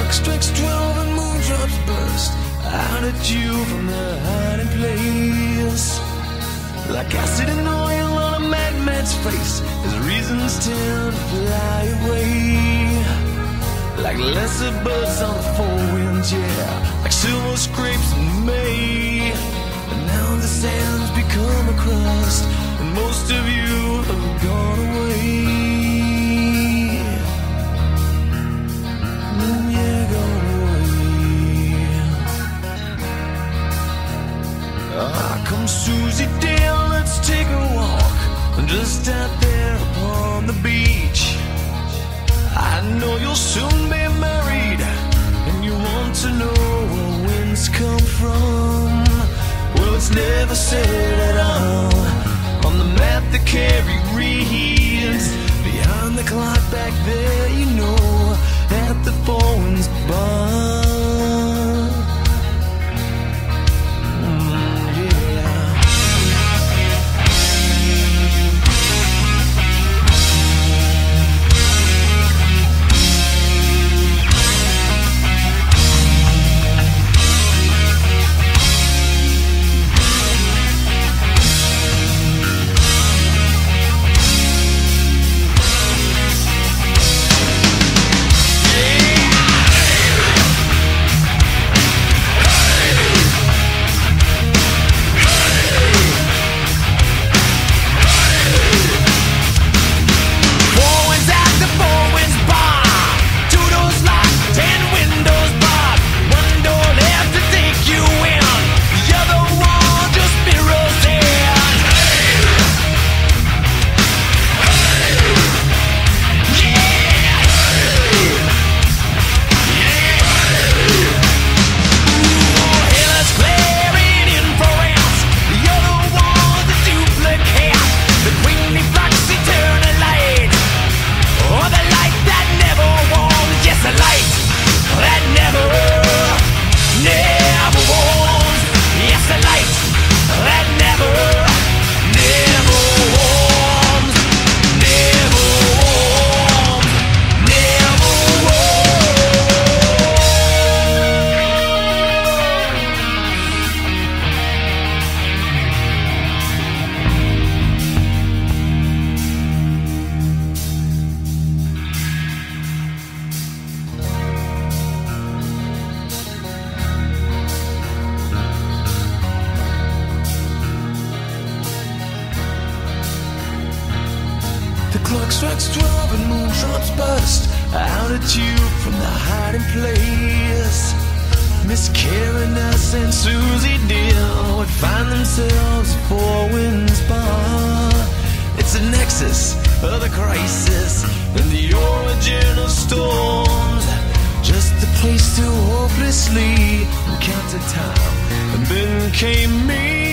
clock strikes 12 and moondrops burst out at you from the hiding place. Like acid and oil on a madman's face, his reasons tend to fly away. Like lesser birds on the four winds, yeah, like silver scrapes in May. And now the sand's become a crust, and most of you have gone away. Yeah, gone away. Ah, come Susie dear, let's take a walk, just out there upon the beach. I know you'll soon be married, and you want to know where winds come from. Well, it's never said at all on the map the carry reads. Behind the clock back there, you know, at the four winds bar. The clock strikes 12 and moondrops burst out at you from the hiding place. Miss Caraness and Susie dear would find themselves at Four Winds Bar. It's a nexus of the crisis and the origin of storms. Just a place to hopelessly encounter time. And then came me.